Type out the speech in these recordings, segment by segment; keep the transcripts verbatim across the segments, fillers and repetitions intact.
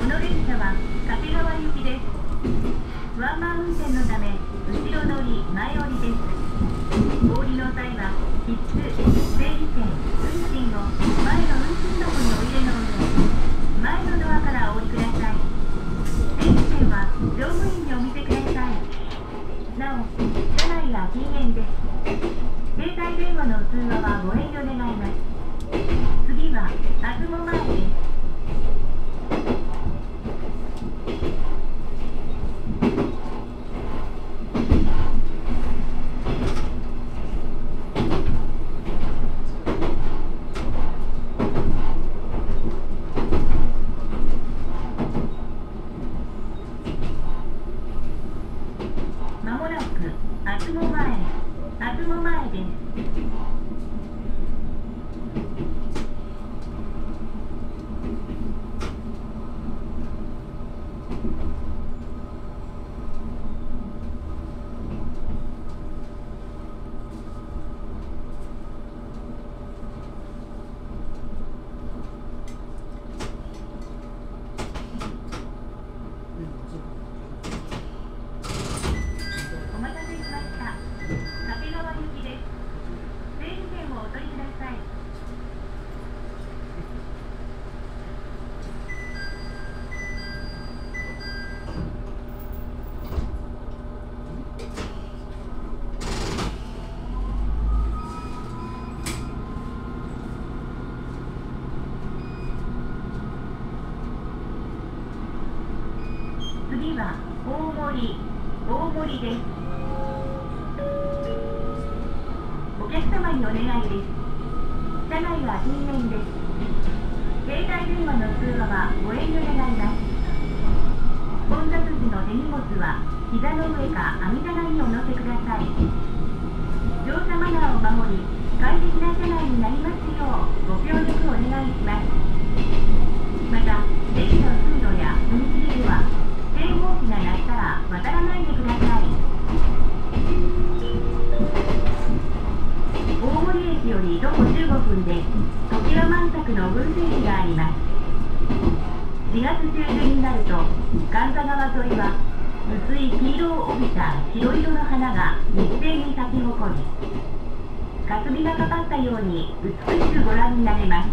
の列車は掛川行きです。ワンマン運転のため後ろ乗り前降りです。お降りの際は必須整理券運賃を前の運賃箱にお入れの上、前のドアからお降りください。整理券は乗務員にお見せください。なお車内は禁煙です。携帯電話の通話はご遠慮願います。次はあずも前です。まもなくあずも前、あずも前です。お待たせしました。掛川行きです。整理券をお取りください。次は大森、大森です。お客様にお願いです。車内は禁煙です。携帯電話の通話はご遠慮願います。混雑時の手荷物は膝の上か網棚にお乗せください。乗車マナーを守り、快適な車内になりますようご協力お願いします。また、駅の通路や踏切では警報器が鳴ったら渡らないでください。大森駅より徒歩じゅうごふんで常盤満作の群生地があります。しがつ中旬になると神田川沿いは薄い黄色を帯びた白色の花が一斉に咲き誇り、霞がかかったように美しくご覧になれます。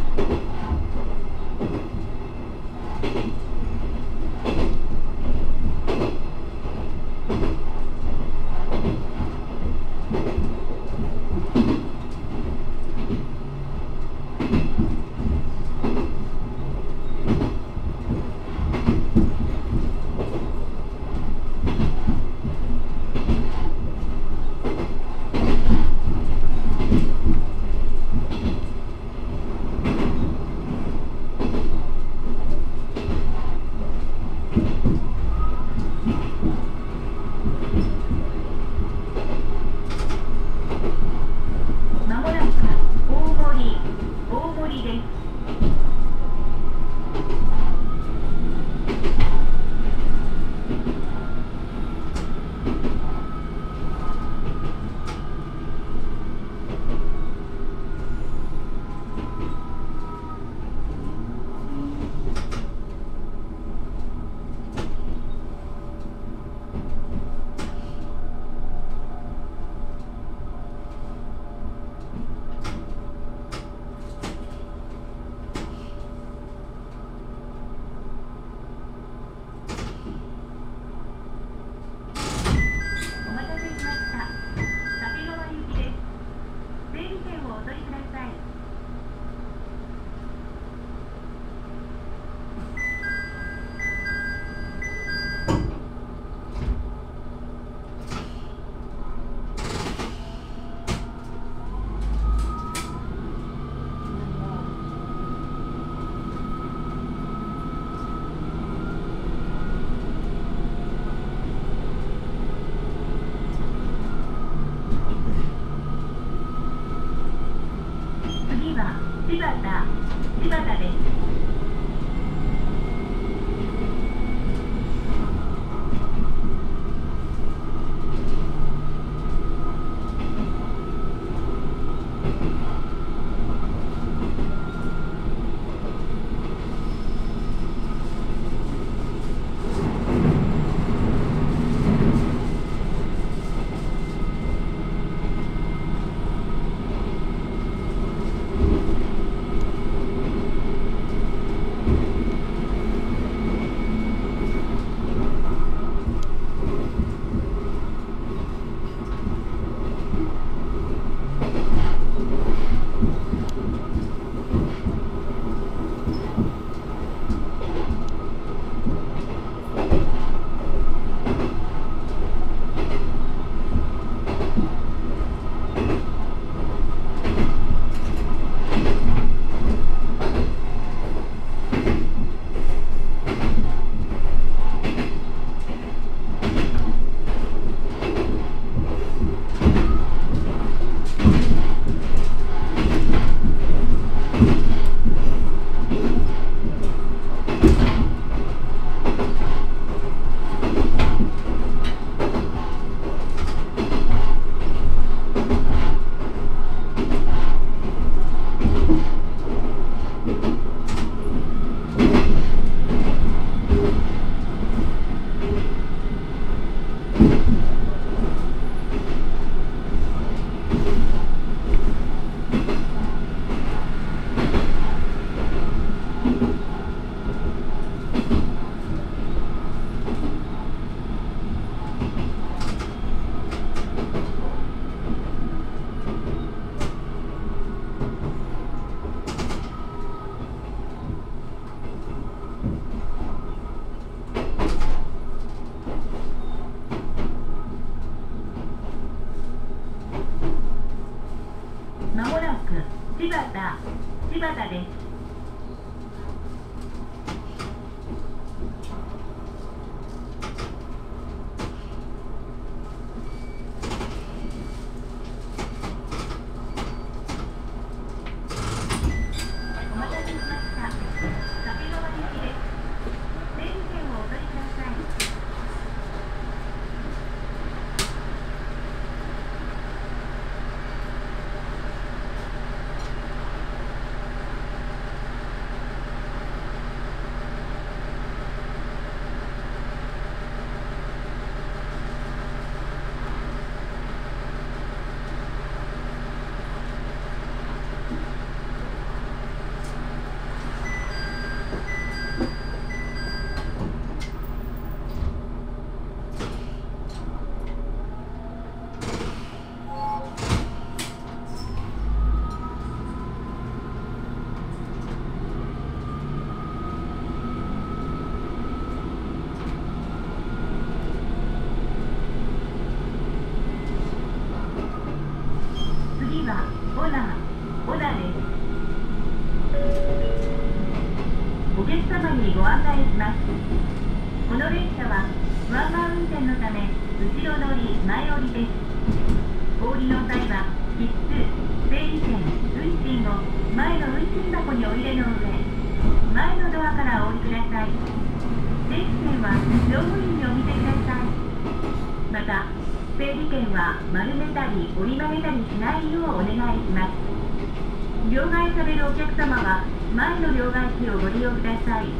柴田です。お待たせしました。掛川行きです。整理券をお取りください。次は小名小名です。お客様にご案内します。この列車はワンマン運転のため後ろ乗り前降りです。お降りの際は切符、整理券、運賃を前の運賃箱にお入れの上、前のドアからお降りください。整理券は乗務員にお見せください。また整理券は丸めたり折り曲げたりしないようお願いします。両替されるお客様は前の両替機をご利用ください。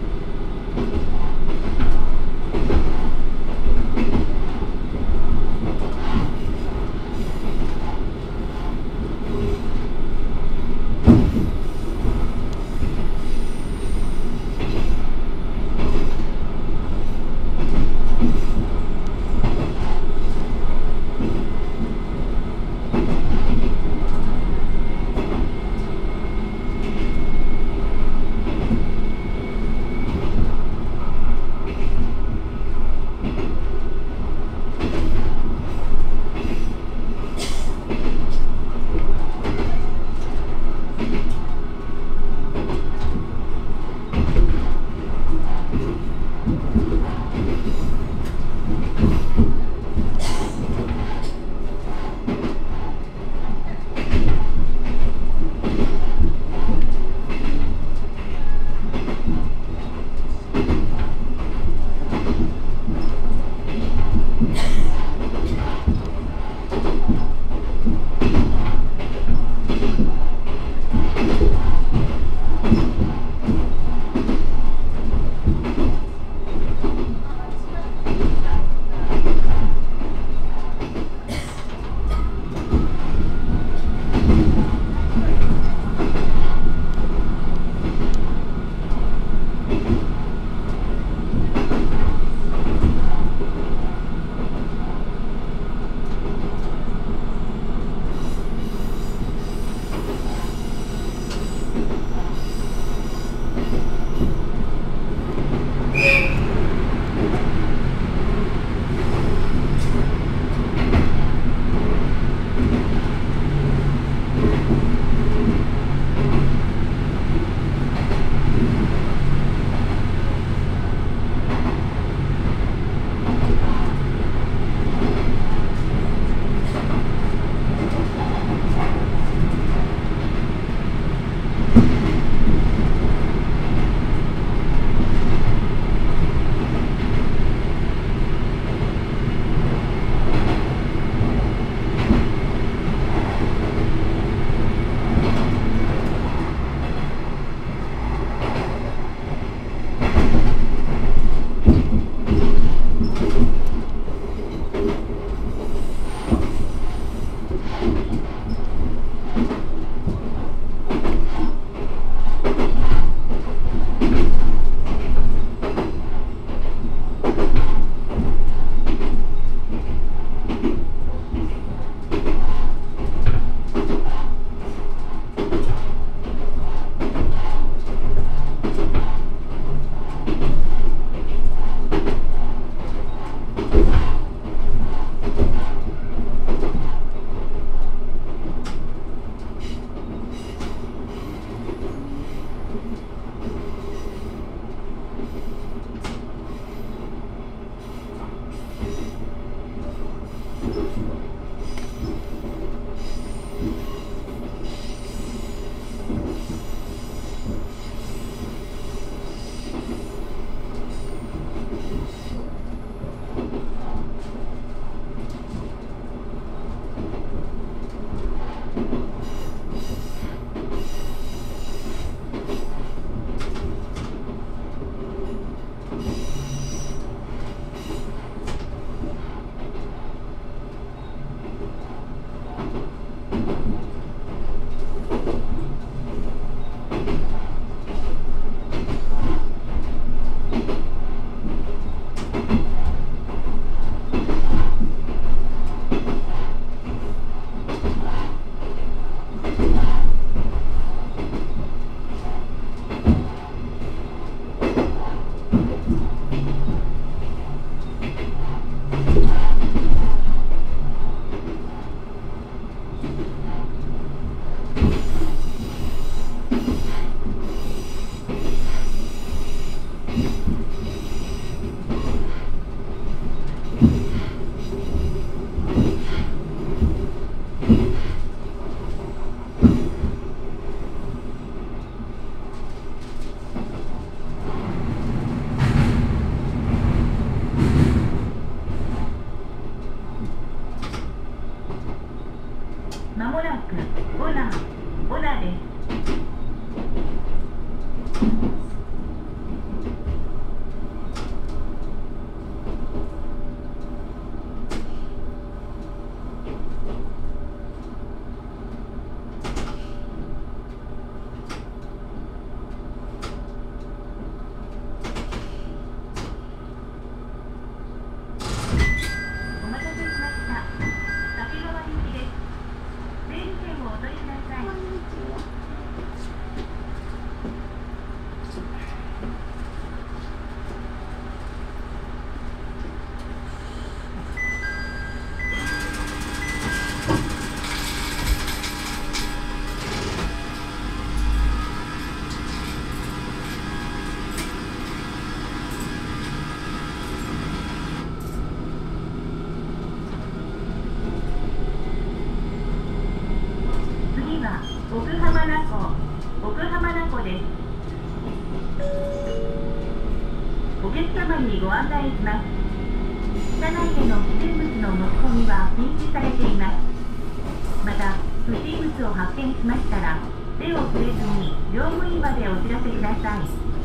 お客様にご案内します。車内での不審物の持ち込みは禁止されています。また、不審物を発見しましたら、手を触れずに乗務員までお知らせください。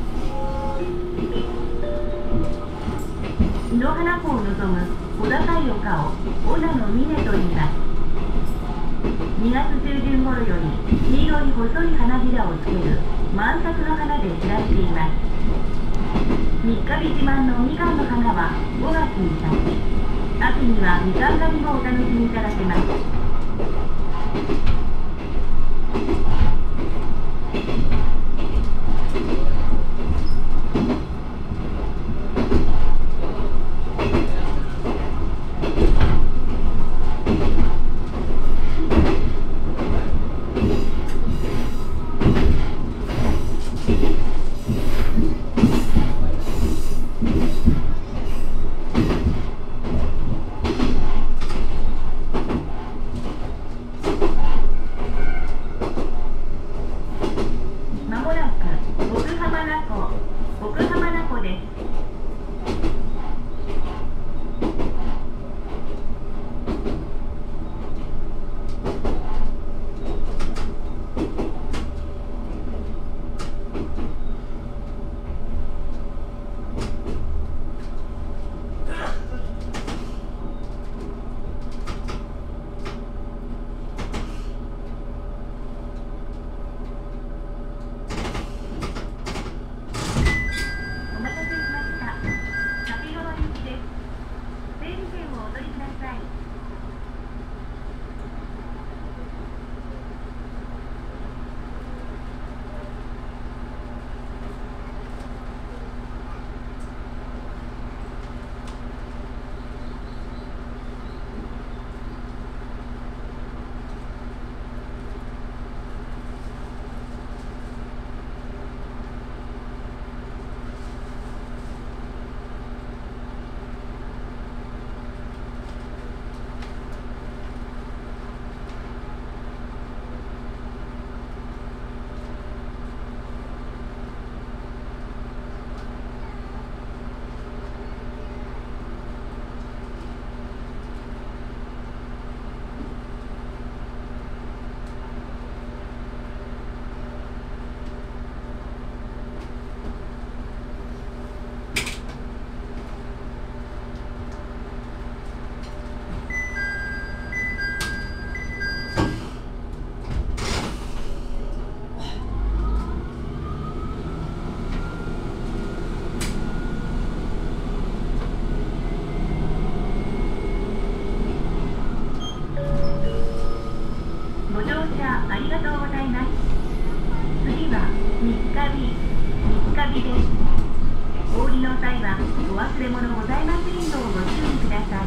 檜原湖を望む小高い丘を小名の峰と言います。にがつ中旬頃より黄色い細い花びらをつける満咲の花で知られています。三ヶ日自慢のみかんの花はごがつに咲き、秋にはみかん狩りもお楽しみいただけます。ありがとうございます。次は三ヶ日、三ヶ日です。お降りの際はお忘れ物ございませんようご注意ください。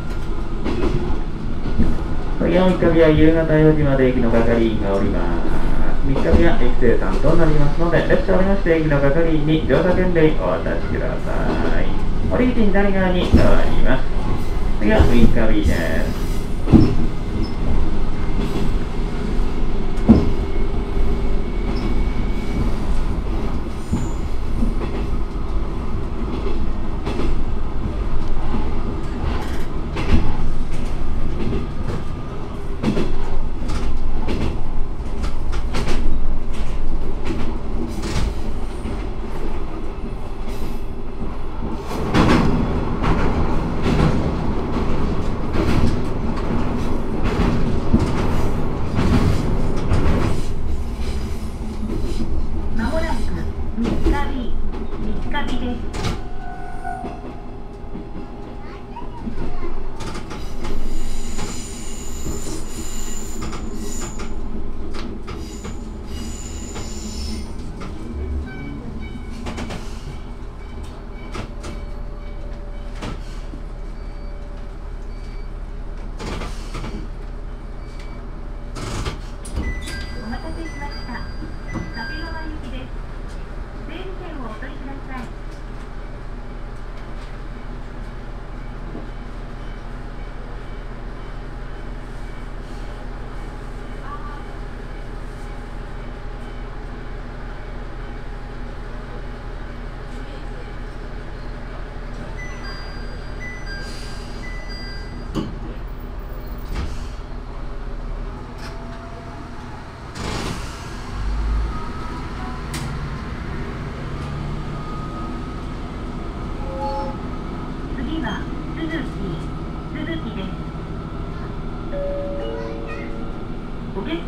次の三ヶ日は夕方よじまで駅の係員がおります。三ヶ日は駅生さんとなりますので、列車を降りまして駅の係員に乗車券でお渡しください。降り口左側に変わります。次は三ヶ日です。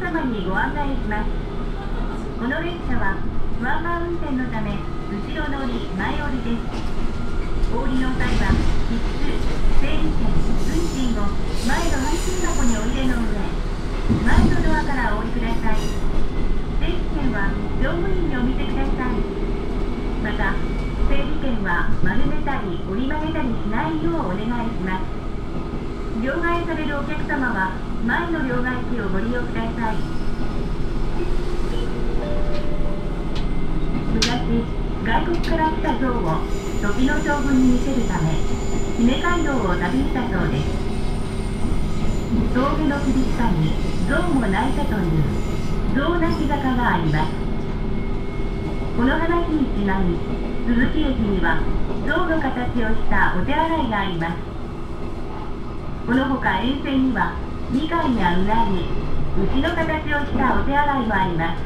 様にご案内します。この列車はワンマン運転のため後ろ乗り前降りです。お降りの際は必須整理券運賃を前の運賃箱にお入れの上、前のドアからお降りください。整理券は乗務員にお見せください。また整理券は丸めたり折り曲げたりしないようお願いします。両替されるお客様は前の両替機をご利用ください。昔、外国から来た象を時の将軍に見せるため姫街道を旅したそうです。峠の厳しさに象も泣いたという象泣き坂があります。この話にちなみ鈴木駅には象の形をしたお手洗いがあります。このほか沿線にはみかんやうなぎ、牛の形をしたお手洗いもあります。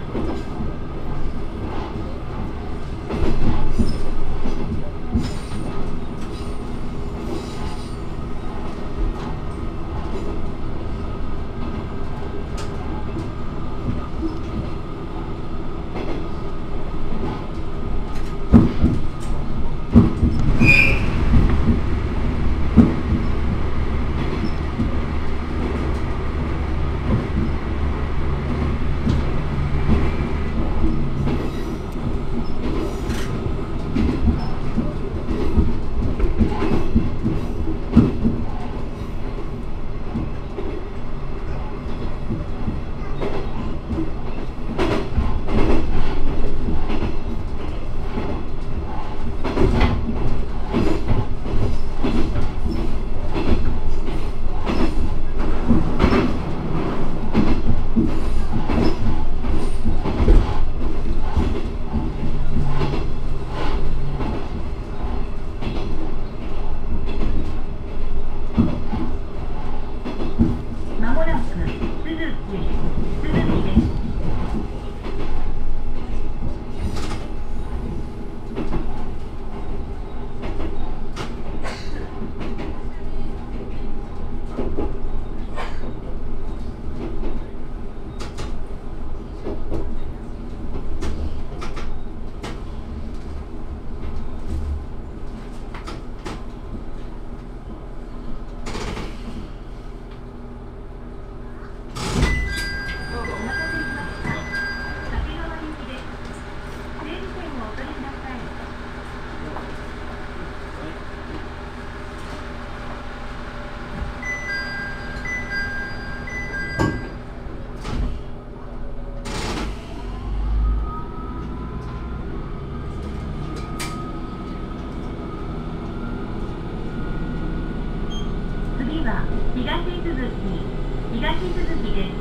東鈴木、東鈴木です。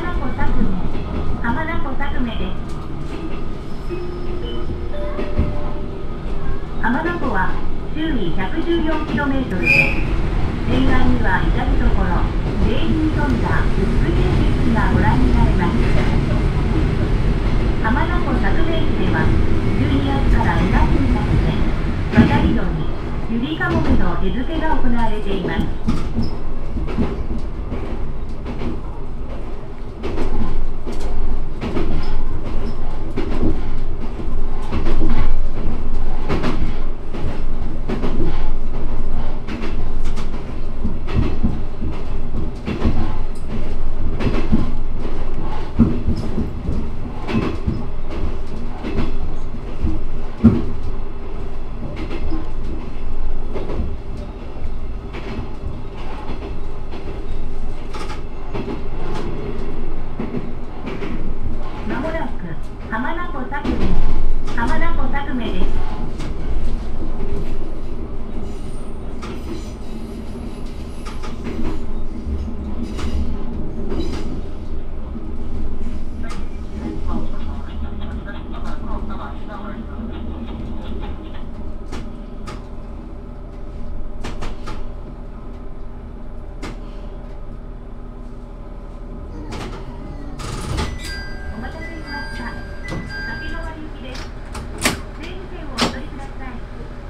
名湖佐久目浜名湖佐久目です。浜名湖は周囲 ひゃくじゅうよんキロメートル で、沿岸には至る所レールに富んだ美しい景色がご覧になれます。浜名湖佐久目駅ではじゅうにがつからにがつにかけて渡り鳥ゆりかもめの餌付けが行われています。浜名湖佐久目浜名湖佐久目です。お待たせしました。掛川行きです。整理券をお取りください。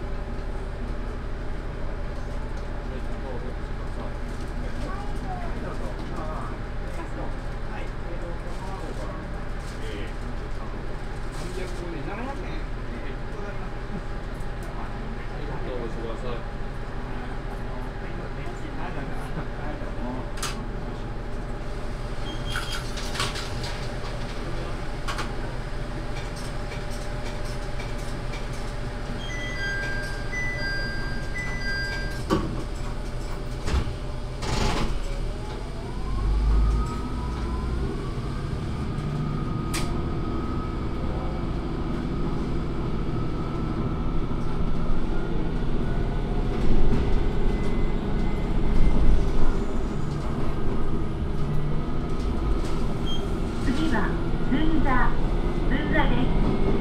次はずんざずんざです。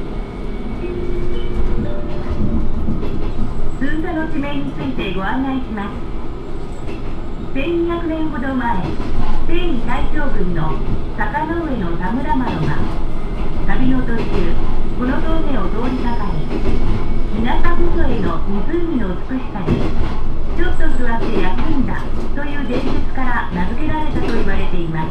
ずんざの地名についてご案内します。せんにひゃくねんほど前、征夷大将軍の坂上の田村麻呂が旅の途中、この峠を通りかかり、稲佐細江の湖の美しさにちょっと座って休んだという伝説から名付けられたと言われています。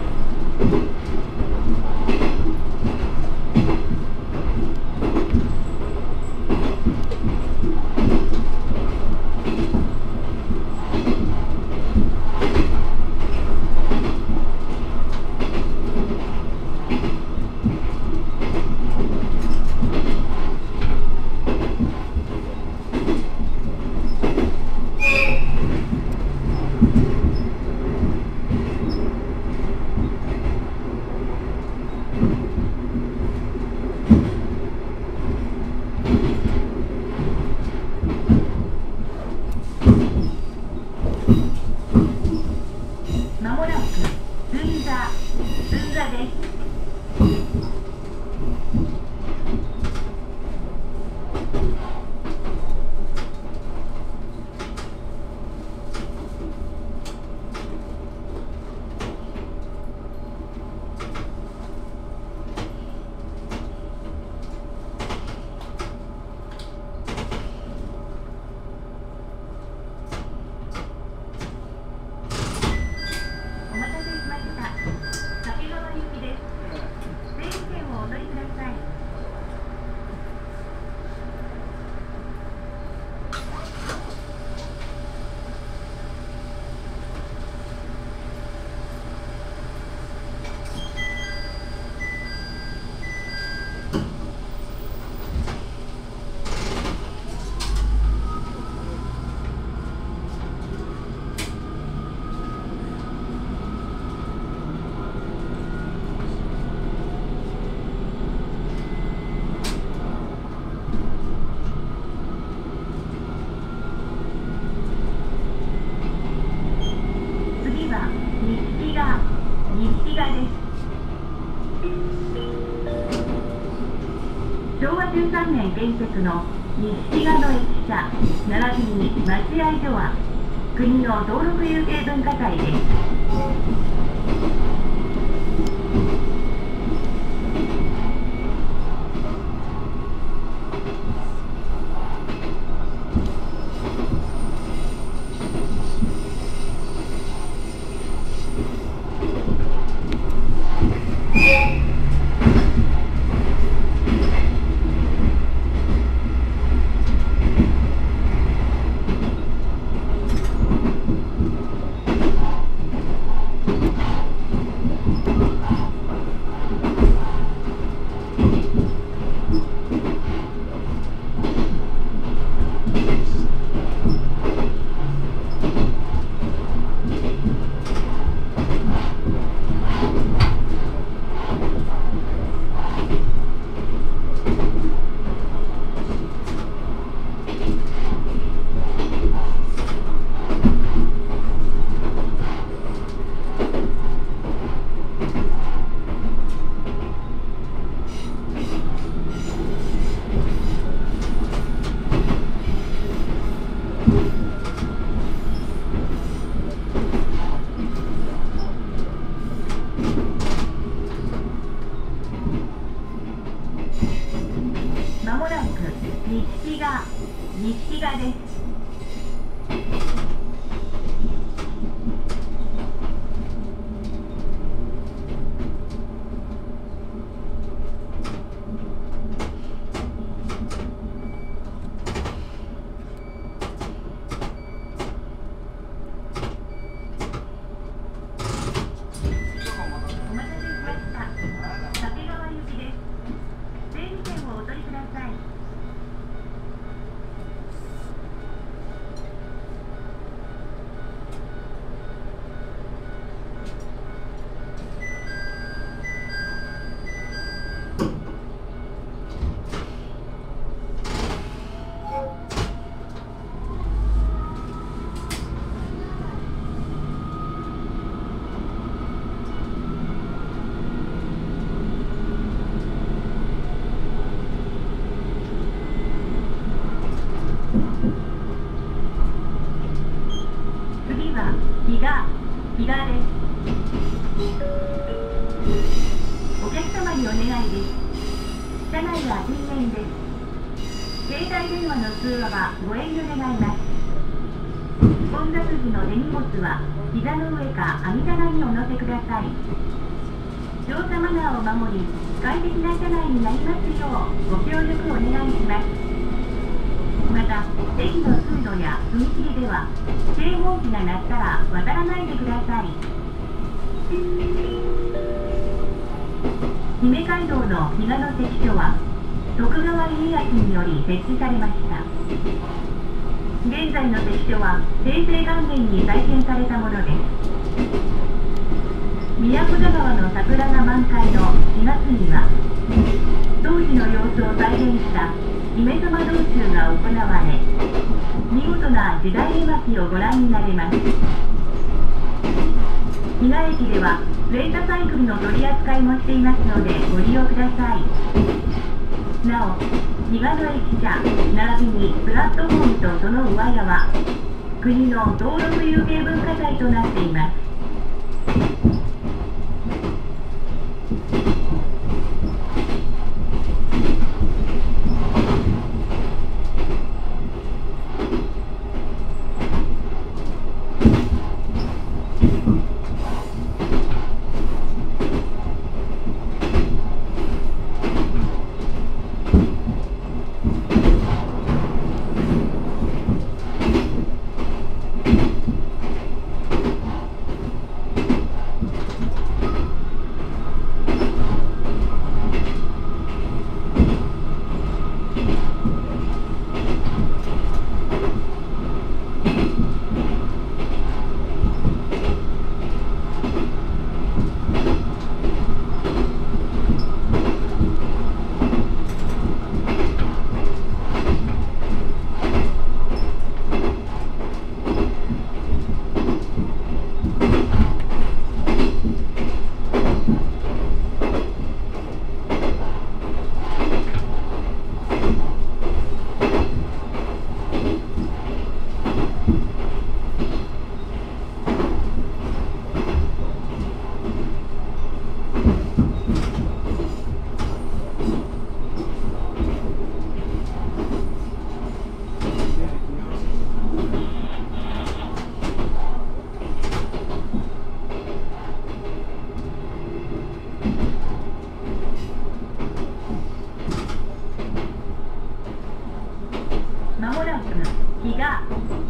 しょうわじゅうさんねん建設の西賀野駅舎並びに待合所は国の登録有形文化財です。まもなく西賀西賀です。お待たせしました。掛川行きです。整理券をお取りください。次は比嘉比嘉です。お客様にお願いです。車内は禁煙です。携帯電話の通話はご遠慮願います。混雑時の手荷物は膝の上か網棚にお乗せください。乗車マナーを守り快適な車内になりますようご協力お願いします。また、駅の通路や踏切では警報器が鳴ったら渡らないでください。姫街道の比嘉の関所は徳川家康により設置されました。現在の関所は平成元年に再建されたものです。宮古田川の桜が満開のしがつには当時の様子を再現した姫様道中が行われ、見事な時代絵巻をご覧になれます。比嘉駅ではレンタサイクルの取り扱いもしていますのでご利用ください。なお、比嘉の駅舎並びにプラットフォームとその上側、国の登録有形文化財となっています。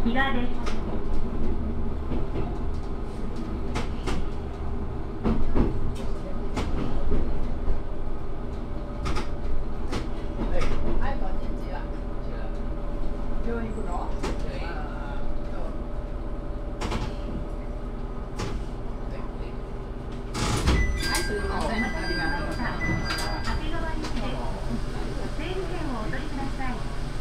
比嘉です。 はい、こんにちは。病院行くの？はい、すみません。ありがとうございます。 掛川行きです。整理券をお取りください。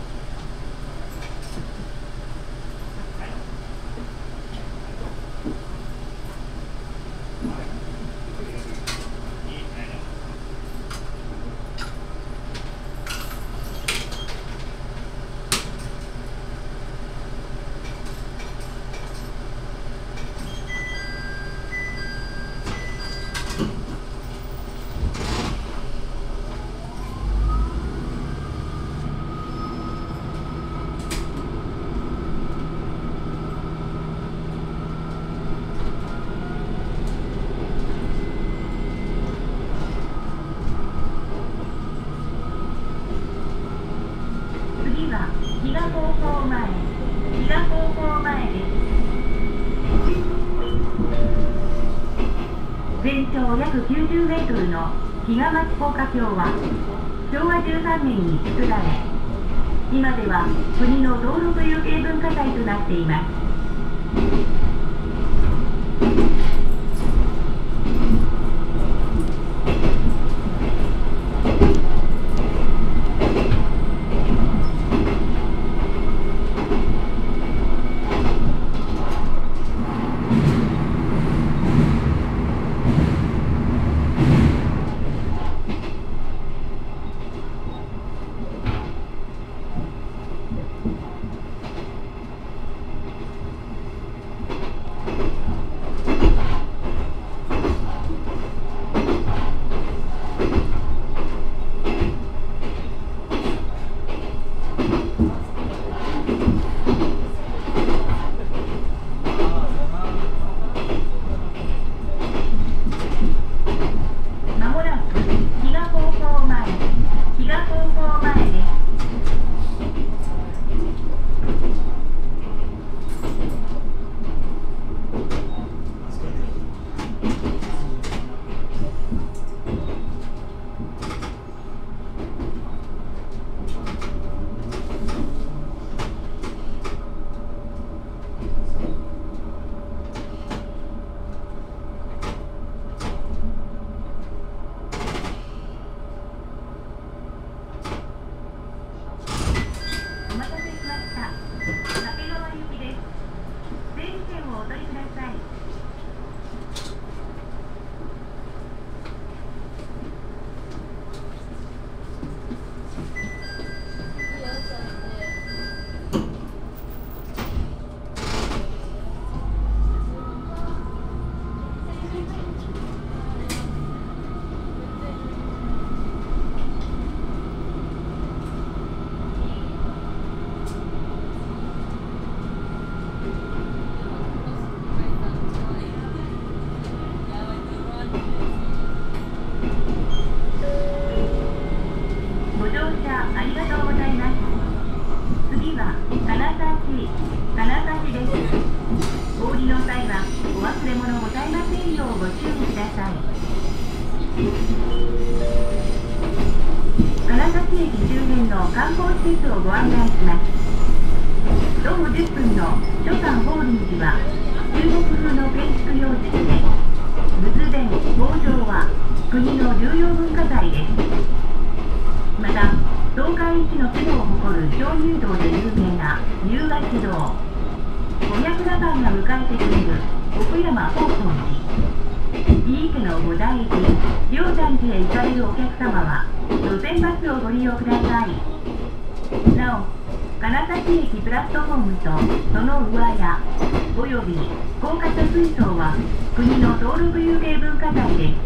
次は比嘉高校前、比嘉高校前です。全長約きゅうじゅうメートルの比嘉町高架橋はしょうわじゅうさんねんに作られ、今では国の登録有形文化財となっています。まもなく比嘉高校前、比嘉高校前です。お待たせしました。掛川行きです。整理券をお取りください。ご乗車ありがとうございます。次は金指、金指です。お降りの際はお忘れ物ございませんようご注意ください。金指駅周辺の観光施設をご案内します。徒歩じゅっぷんの諸山法輪寺は中国風の建築様式で、仏殿、方丈は国の重要文化財です。また、東海一の規模を誇る鍾乳洞で有名な龍ヶ池洞、五百羅漢が迎えてくれる奥山宝尊寺、井伊家の菩提寺、龍山寺へ行かれるお客様は路線バスをご利用ください。なお、金指駅プラットフォームとその上屋および高架下水槽は国の登録有形文化財です。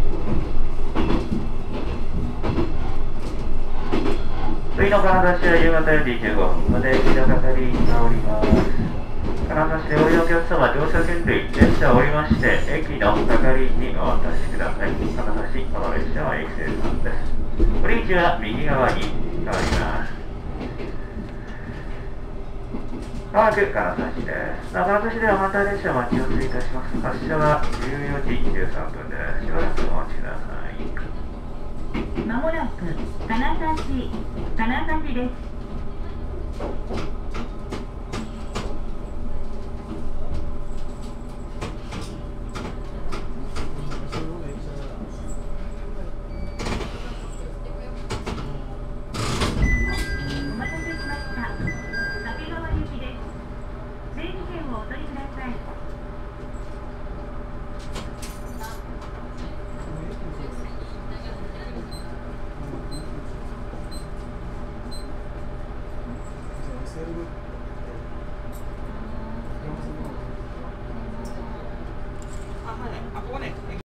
次の金指は夕方よじじゅうごふんまで駅の係員がおります。金指でお降りのお客様、乗車券類、列車を降りまして、駅の係員にお渡しください。金指、この列車は駅生産です。ブリッジは右側に変わります。 まもなく金指です。金指では反対列車を待ち寄せいたします。発車はじゅうよじじゅうさんぷんです。しばらくお待ちください。 まもなく金指金指です。